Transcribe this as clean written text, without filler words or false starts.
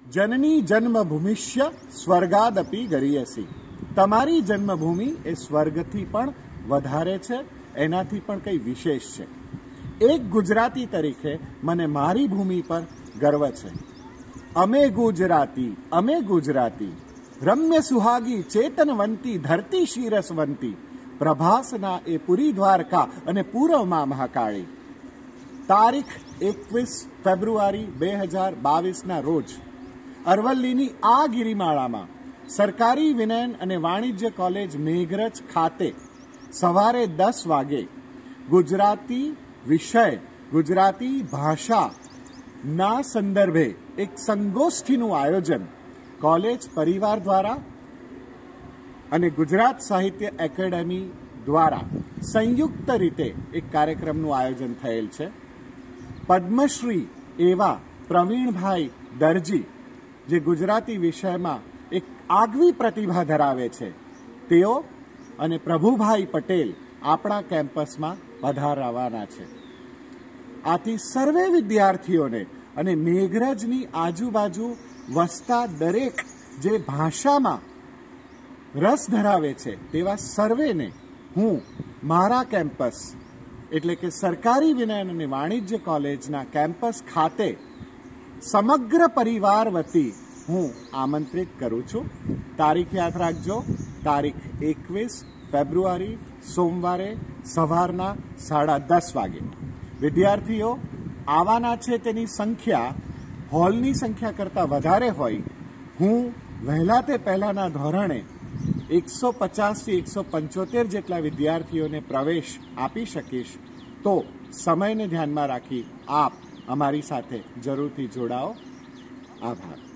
જનની જન્મભૂમિષ્ય સ્વર્ગાદપી ગરીયસી. તમારી જન્મભૂમિ એ સ્વર્ગથી પણ વધારે છે, એનાથી પણ કંઈ વિશેષ છે. એક ગુજરાતી તરીકે મને મારી ભૂમિ પર ગર્વ છે. અમે ગુજરાતી રમ્ય સુહાગી ચેતનવંતી ધરતી શિરસવંતી પ્રભાસના એ પુરી દ્વારકા અને પૂર્વમાં મહાકાળી. તારીખ 21 ફેબ્રુઆરી 2022ના રોજ અરવલ્લીની આ ગિરિમાળામાં સરકારી વિનયન અને વાણિજ્ય કોલેજ મેઘરજ ખાતે સવારે 10 વાગે ગુજરાતી વિષય, ગુજરાતી ભાષાના સંદર્ભે એક સંગોષ્ઠીનું આયોજન કોલેજ પરિવાર દ્વારા અને ગુજરાત સાહિત્ય એકેડેમી દ્વારા સંયુક્ત રીતે એક કાર્યક્રમનું આયોજન થયેલ છે. પદ્મશ્રી એવા પ્રવીણભાઈ દરજી, જે ગુજરાતી વિષયમાં એક આગવી પ્રતિભા ધરાવે છે, તેઓ અને પ્રભુભાઈ પટેલ આપણા કેમ્પસમાં પધારવાના છે. આથી સર્વે વિદ્યાર્થીઓને અને મેઘરજની આજુબાજુ વસતા દરેક જે ભાષામાં રસ ધરાવે છે તેવા સર્વેને હું મારા કેમ્પસ એટલે કે સરકારી વિનયન અને વાણિજ્ય કોલેજના કેમ્પસ ખાતે સમગ્ર પરિવાર વતી હું આમંત્રિત કરું છું. તારીખ યાદ રાખજો, તારીખ 21 ફેબ્રુઆરી સોમવારે સવારના 10:30 વાગે. વિદ્યાર્થીઓ આવવાના છે તેની સંખ્યા હોલની સંખ્યા કરતાં વધારે હોય. હું વહેલા તે પહેલાંના ધોરણે 150થી 175 જેટલા વિદ્યાર્થીઓને પ્રવેશ આપી શકીશ. તો સમયને ધ્યાનમાં રાખી આપ અમારી સાથે જરૂરથી જોડાઓ. આભાર.